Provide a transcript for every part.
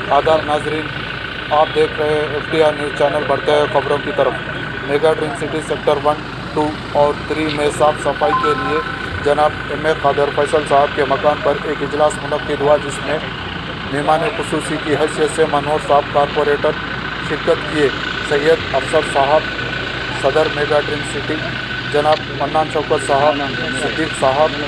आदाब नाजरीन, आप देख रहे हैं FDR न्यूज़ चैनल। बढ़ते हैं खबरों की तरफ। मेगा ड्रीम सिटी सेक्टर 1, 2 और 3 में साफ़ सफाई के लिए जनाब M.A. कादर फैसल साहब के मकान पर एक इजलास मुनक्किद हुआ, जिसमें मेहमान खुसूसी की हैसियत से मनोहर साहब कॉरपोरेटर शिरकत किए। सैयद अफसर साहब, सदर मेगा ड्रीम सिटी जनाब मन्नान शौकत साहब, सिद्दीक साहब,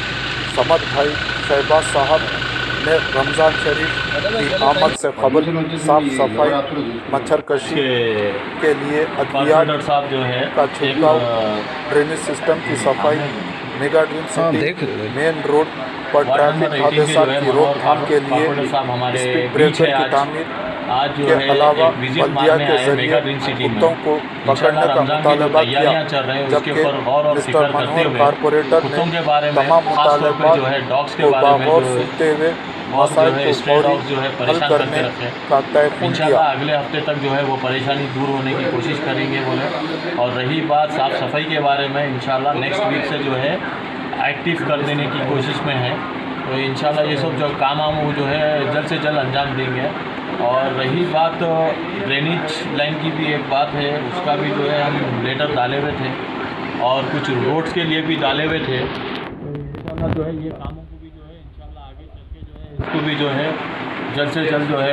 समद भाई, शहबाज साहब ने रमज़ान शरीफ की आमद से कबल साफ सफाई, मच्छर कशी के लिए अद्वियात का छिड़काव, ड्रेनेज सिस्टम की सफाई, mega dream city main road पर ट्रैफिक हादसा की रोकथाम के लिए स्पीड ब्रेकर की तामीर के अलावा बल्दिया के जरिए कुत्तों को पकड़ने का मुतालबा किया, जबकि मिस्टर मनोहर कॉरपोरेटर ने तमाम मुतालबात को बागौर सुनते हुए मसाइल को फौरी हल करने का तयक़ुन किया। अगले हफ्ते तक जो है वो परेशानी दूर होने की कोशिश करेंगे बोले। और रही बात साफ़ सफाई के बारे में, इंशाल्लाह नेक्स्ट वीक से जो है एक्टिव कर देने की कोशिश में है। तो इंशाल्लाह ये सब जो काम वो जो है जल्द से जल्द अंजाम देंगे। और रही बात ड्रेनेज लाइन की भी एक बात है, उसका भी जो है हम लेटर डाले हुए थे और कुछ रोड्स के लिए भी डाले हुए थे। तो इंशाल्लाह जो है ये कामों को भी जो है इंशाल्लाह आगे चल के जो है इसको भी जो है जल्द से जल्द जो है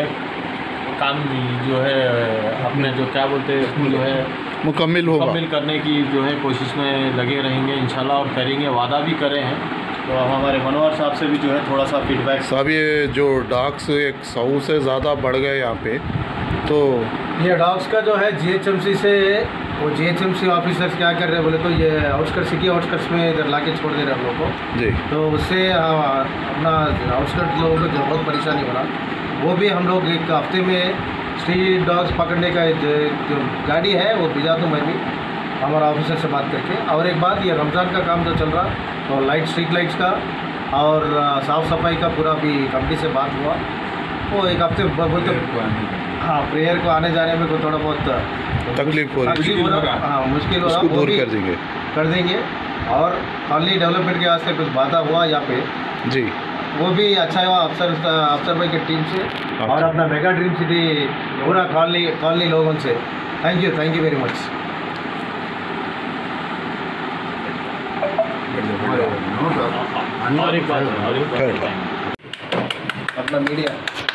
काम जो है अपने जो क्या बोलते हैं इसको जो है मुकम्मिल करने की जो है कोशिश में लगे रहेंगे इंशाल्लाह, और करेंगे, वादा भी करे हैं। तो हम हमारे मनोहर साहब से भी जो है थोड़ा सा फीडबैक। साहब ये जो डॉग्स 100 से ज़्यादा बढ़ गए यहाँ पे, तो ये डॉग्स का जो है GHMC से, वो GHMC ऑफिसर्स क्या कर रहे हैं बोले तो ये आउटस्कर्ट सिटी आउटस्कर्ट्स में इधर ला के छोड़ दे रहे हैं हम लोग को जी। तो उससे अपना आउटस्कर्ट लोगों को बहुत परेशानी हो रहा। वो भी हम लोग एक हफ्ते में स्ट्रीट डॉग्स पकड़ने का जो गाड़ी है वो भिजा दूँ मैं भी हमारा ऑफिसर से बात करके। और एक बात, ये रमज़ान का काम जो चल रहा तो स्ट्रीट लाइट्स का और साफ़ सफाई का पूरा भी कंपनी से बात हुआ। वो एक हफ्ते बोलते हाँ प्रेयर को आने जाने में को थोड़ा बहुत तकलीफ हो रहा, हाँ मुश्किल हो रहा, उसको दूर कर देंगे। और कॉलोनी डेवलपमेंट के वास्ते कुछ बाधा हुआ यहाँ पे जी, वो भी अच्छा हुआ अफसर भाई की टीम से और अपना मेगा ड्रीम सिटी पूरा कॉलोनी लोगों से। Thank you very much. अपना मीडिया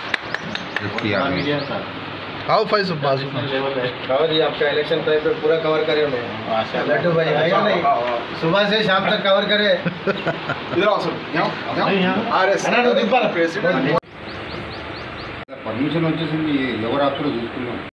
आओ फैसल बाजू कवर ही आपका इलेक्शन टाइम पे पूरा कवर करे उन्हें लड्डू भाई आएगा नहीं, सुबह से शाम तक कवर करे। పర్మిషన్ వచ్చేసింది ఎవరు ఆపుతారో చూసుకున్నాం।